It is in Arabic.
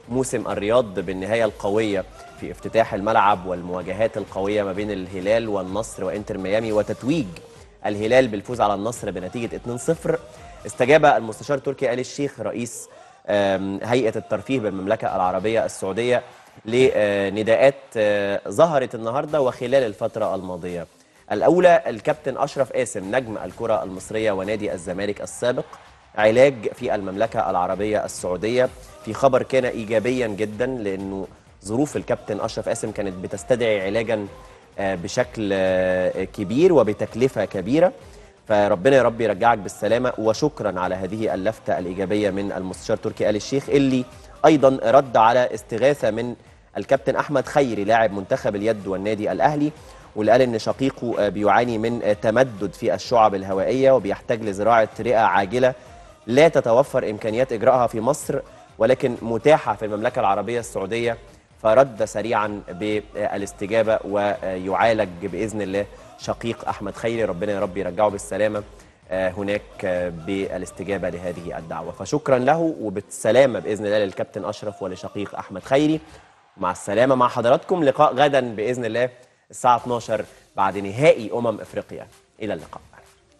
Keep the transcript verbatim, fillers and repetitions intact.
موسم الرياض بالنهاية القوية في افتتاح الملعب والمواجهات القوية ما بين الهلال والنصر وإنتر ميامي وتتويج الهلال بالفوز على النصر بنتيجة اتنين صفر. استجاب المستشار تركي آل الشيخ رئيس هيئة الترفيه بالمملكة العربية السعودية لنداءات ظهرت النهاردة وخلال الفترة الماضية. الأولى، الكابتن أشرف قاسم نجم الكرة المصرية ونادي الزمالك السابق علاج في المملكة العربية السعودية، في خبر كان إيجابيا جدا لأنه ظروف الكابتن أشرف قاسم كانت بتستدعي علاجا بشكل كبير وبتكلفة كبيرة، فربنا يا رب يرجعك بالسلامة. وشكرا على هذه اللفتة الإيجابية من المستشار تركي آل الشيخ اللي أيضا رد على استغاثة من الكابتن أحمد خيري لاعب منتخب اليد والنادي الأهلي، واللي قال إن شقيقه بيعاني من تمدد في الشعب الهوائية وبيحتاج لزراعة رئة عاجلة لا تتوفر إمكانيات إجراءها في مصر ولكن متاحة في المملكة العربية السعودية، فرد سريعا بالاستجابة ويعالج بإذن الله شقيق أحمد خيري، ربنا يا رب يرجعه بالسلامة هناك بالاستجابة لهذه الدعوة. فشكرا له وبالسلامة بإذن الله للكابتن أشرف ولشقيق أحمد خيري. مع السلامة مع حضراتكم، لقاء غدا بإذن الله الساعة اتناشر بعد نهائي أمم إفريقيا. إلى اللقاء.